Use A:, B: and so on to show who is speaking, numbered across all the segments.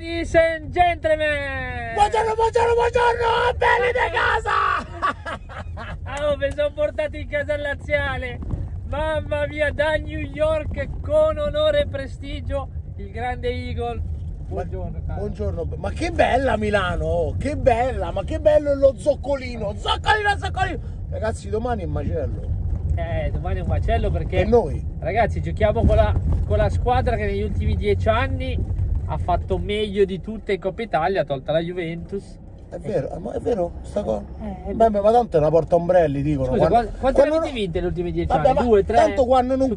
A: Ladies and gentlemen!
B: Buongiorno, belli di casa!
A: Oh, mi sono portato in casa laziale. Mamma mia, da New York con onore e prestigio, il grande Eagle. Buongiorno, caro.
B: Buongiorno, ma che bella Milano, che bella, ma che bello lo zoccolino, zoccolino! Ragazzi, domani è macello.
A: Domani è un macello perché...
B: E noi?
A: Ragazzi, giochiamo con la squadra che negli ultimi 10 anni ha fatto meglio di tutte in Coppa Italia, tolta la Juventus.
B: È vero, ma è vero sta cosa? Beh, ma tanto è una porta ombrelli, dicono.
A: Scusa, quante avete vinte negli ultimi 10 anni? 2, 3?
B: Tanto quando non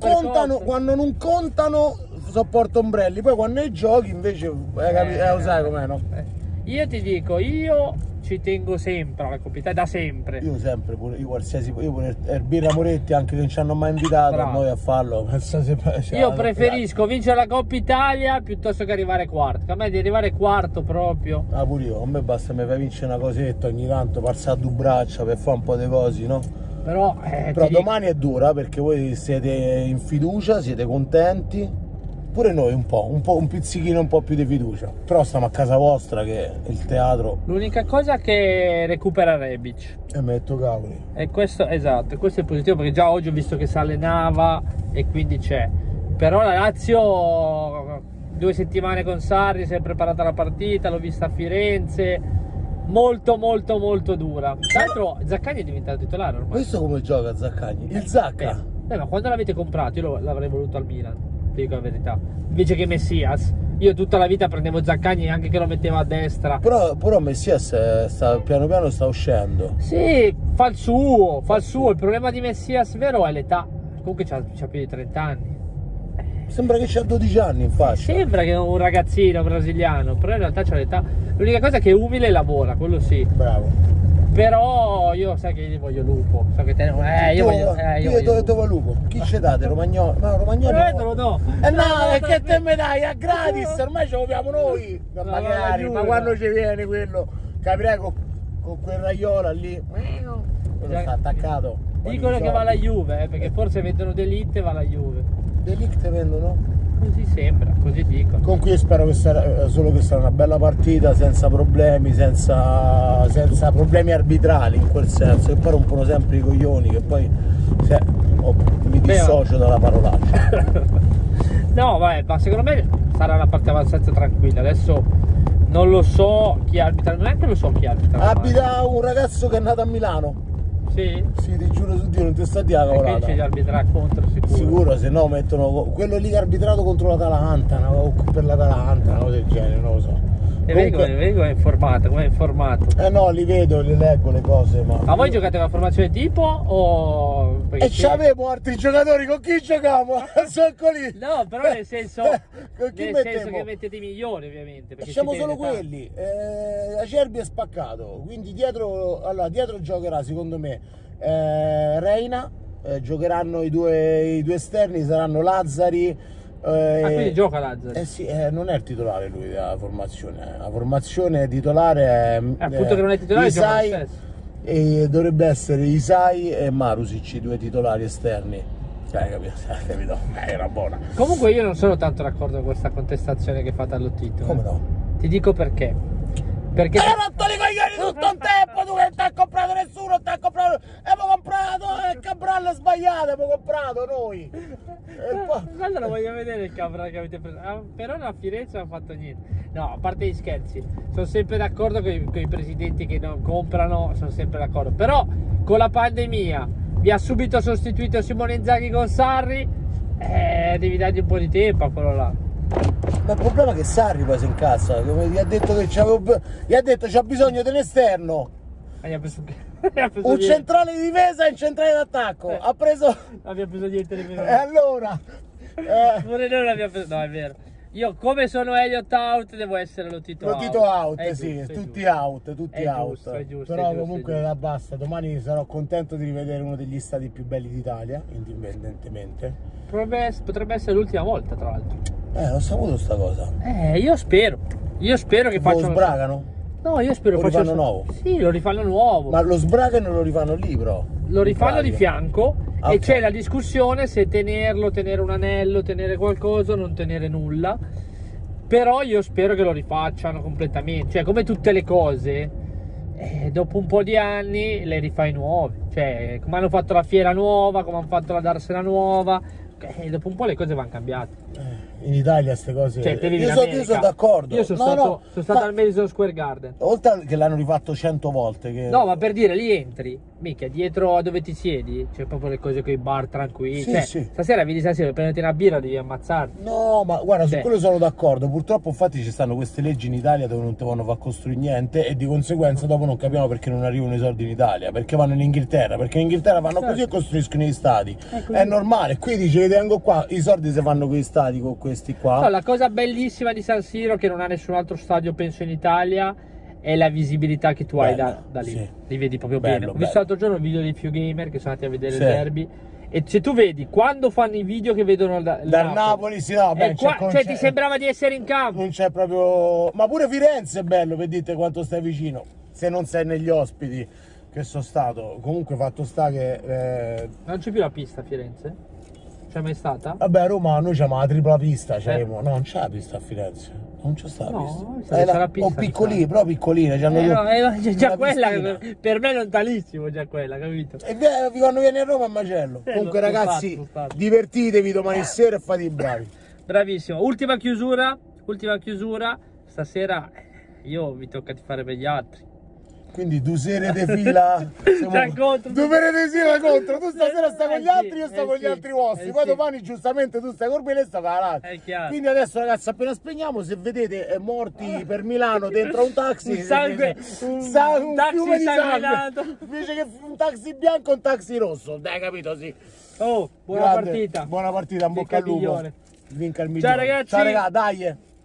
B: contano sopporto ombrelli, poi quando ne giochi invece lo sai com'è, no?
A: Io ti dico, io ci tengo sempre alla Coppa Italia, da sempre.
B: Io sempre, io pure Erbira Moretti, anche che non ci hanno mai invitato,
A: Bravo.
B: noi a farlo.
A: Io preferisco vincere la Coppa Italia piuttosto che arrivare quarto. A me di arrivare quarto proprio.
B: Ah, pure io, a me basta mi fai vincere una cosetta ogni tanto, passare a due braccia per fare un po' di cose, no?
A: Però
B: domani è dura perché voi siete in fiducia, siete contenti. Pure noi un pizzichino un po' più di fiducia. Però stiamo a casa vostra che è il teatro.
A: L'unica cosa che recupera Rebic.
B: E metto cavoli.
A: E questo, esatto, questo è positivo perché già oggi ho visto che si allenava e quindi c'è. Però la Lazio 2 settimane con Sarri, si è preparata la partita, l'ho vista a Firenze. Molto dura. Tra l'altro Zaccagni è diventato titolare ormai.
B: Questo come gioca Zaccagni? Il Zacca?
A: Ma quando l'avete comprato io l'avrei voluto al Milan. Dico la verità, invece che Messias. Io tutta la vita prendevo Zaccagni anche che lo mettevo a destra.
B: Però Messias piano piano sta uscendo.
A: Sì, fa il suo. Il problema di Messias vero è l'età. Comunque c'ha più di 30 anni.
B: Sembra che c'ha 12 anni in faccia.
A: Sembra che è un ragazzino brasiliano, però in realtà c'ha l'età. L'unica cosa è che è umile e lavora, quello sì.
B: Bravo.
A: Però io sai che io voglio Lupo. So che te io voglio
B: dove Lupo? Chi ci date? Romagnoli? No, Romagnoli
A: no.
B: No, è che te me dai a gratis, ormai ce lo abbiamo noi. Magari, ma quando ci viene quello, capirai con quel Raiola lì. Quello sta attaccato.
A: Dicono che va alla Juve, perché forse vendono D'Elite e va alla Juve.
B: D'Elite vendono?
A: Così sembra, così dicono.
B: Comunque io spero che solo che sarà una bella partita, senza problemi, senza problemi arbitrali in quel senso, che poi rompono sempre i coglioni, che poi mi dissocio dalla parolaccia.
A: No, vabbè, ma secondo me sarà una partita abbastanza tranquilla. Adesso non lo so chi arbitra, neanche lo so chi arbitra.
B: Abita un ragazzo che è nato a Milano.
A: Sì?
B: Sì, ti giuro su Dio, non ti sta di la cavolata.
A: Perché ci arbitra contro sicuro?
B: Sicuro, se no mettono quello lì che ha arbitrato contro l'Atalanta, o per l'Atalanta, una cosa del genere, non lo so.
A: E vengo informato, come è informato?
B: No, li vedo, li leggo le cose, ma...
A: Ma voi giocate una formazione tipo o...
B: E c'avevo altri giocatori, con chi giocavamo? Zoccolino!
A: No, però nel senso...
B: con chi
A: nel senso che mettete i migliori ovviamente.
B: Facciamo solo quelli. Acerbi è spaccato, quindi dietro giocherà secondo me Reina, giocheranno i due esterni, saranno Lazzari.
A: Quindi gioca Lazzari?
B: Sì, non è il titolare lui della formazione. La formazione titolare è
A: appunto che non è titolare,
B: Isai,
A: gioca lo stesso.
B: E dovrebbe essere Isai e Marusic, i 2 titolari esterni. Capito? Era buona.
A: Comunque io non sono tanto d'accordo con questa contestazione che fate allo titolo.
B: Come no?
A: Ti dico perché. Perché
B: hai rotto i coglioni tutto il tempo, tu che non ti ha comprato nessuno, ti ha comprato, abbiamo comprato il Cabral sbagliato, abbiamo comprato noi.
A: Allora voglio vedere il Cabral che avete preso. Però a Firenze non ha fatto niente. No, a parte gli scherzi, sono sempre d'accordo con i presidenti che non comprano, sono sempre d'accordo. Però con la pandemia vi ha subito sostituito Simone Inzaghi con Sarri, devi dargli un po' di tempo a quello là.
B: Ma il problema è che Sarri poi si incazza, come gli ha detto che c'ha bisogno di un esterno. Un centrale di difesa e un centrale d'attacco. Ha preso.
A: Abbiamo preso niente di meno.
B: E allora?
A: Pure noi l'abbiamo preso. No, è vero. Io come sono Elliott out devo essere Lotito out.
B: Lotito out, sì, tutti out, tutti out.
A: È giusto,
B: però comunque basta, domani sarò contento di rivedere uno degli stadi più belli d'Italia, indipendentemente.
A: Potrebbe essere l'ultima volta, tra l'altro.
B: Ho saputo sta cosa.
A: Io spero che facciano.
B: Lo sbragano?
A: No, io spero
B: lo rifanno nuovo.
A: Sì, lo rifanno nuovo.
B: Ma lo sbragano lo rifanno lì, però.
A: Lo rifanno di fianco.
B: Okay.
A: E c'è la discussione se tenerlo, tenere un anello, tenere qualcosa, non tenere nulla. Però io spero che lo rifacciano completamente, cioè come tutte le cose, dopo un po' di anni le rifai nuove, cioè come hanno fatto la fiera nuova, come hanno fatto la Darsena nuova, dopo un po' le cose vanno cambiate.
B: In Italia queste cose,
A: Cioè, te vivi in
B: io
A: America.
B: sono d'accordo.
A: Io sono stato al Madison Square Garden.
B: Oltre che l'hanno rifatto 100 volte. Che...
A: No, ma per dire, lì entri, mica dietro a dove ti siedi, c'è proprio le cose con i bar tranquilli.
B: Sì,
A: cioè,
B: sì.
A: stasera vedi stasera, per prenderti una birra devi ammazzarti.
B: No, ma guarda,
A: Cioè.
B: su quello sono d'accordo. Purtroppo, infatti, ci stanno queste leggi in Italia dove non ti vanno a far costruire niente e di conseguenza dopo non capiamo perché non arrivano i soldi in Italia, perché vanno in Inghilterra, perché in Inghilterra vanno così e costruiscono gli stadi. È normale, qui dice vengo qua, i soldi si fanno con gli stadi, con questi qua.
A: No, la cosa bellissima di San Siro, che non ha nessun altro stadio penso in Italia, è la visibilità che tu hai da lì.
B: Sì.
A: Li vedi proprio
B: Bello,
A: bene. Ho
B: bello.
A: visto l'altro giorno il video dei Few Gamer che sono andati a vedere
B: Sì.
A: il derby. E se tu vedi, quando fanno i video che vedono
B: Dal Napoli, sì, no, beh,
A: cioè ti sembrava di essere in campo.
B: non c'è proprio. Ma pure Firenze è bello, per dite quanto stai vicino. Se non sei negli ospiti che sono stato. Comunque fatto sta che.
A: Non c'è più la pista a Firenze? C'è mai stata?
B: Vabbè, a Roma noi abbiamo la tripla pista, no, non c'è la pista a Firenze. Non c'è sta la
A: No,
B: pista.
A: c'è la pista,
B: o piccolini, però piccoline.
A: Già quella, per me è lontanissimo già quella, capito?
B: E quando vieni a Roma è macello. Comunque
A: sono
B: ragazzi,
A: stato.
B: divertitevi domani sera e fate i bravi.
A: Bravissimo. Ultima chiusura. Stasera io vi tocca di fare per gli altri.
B: Quindi 2 sere di fila.
A: Contro.
B: 2 sere di fila contro. Tu stasera stai con gli altri, io sto con gli
A: sì,
B: altri vostri. Poi
A: sì.
B: domani giustamente tu stai con me e sta con la Lazio.
A: È chiaro.
B: Quindi adesso ragazzi appena spegniamo, se vedete morti per Milano dentro un taxi,
A: Un sangue,
B: un
A: taxi
B: fiume di
A: sanguinato.
B: sangue. Invece che un taxi bianco, un taxi rosso. Dai, capito? Sì.
A: Oh, buona
B: Grande,
A: partita.
B: Buona partita, in bocca al lupo.
A: Migliore.
B: Vinca il
A: Ciao
B: migliore.
A: ragazzi.
B: Ciao ragazzi, dai.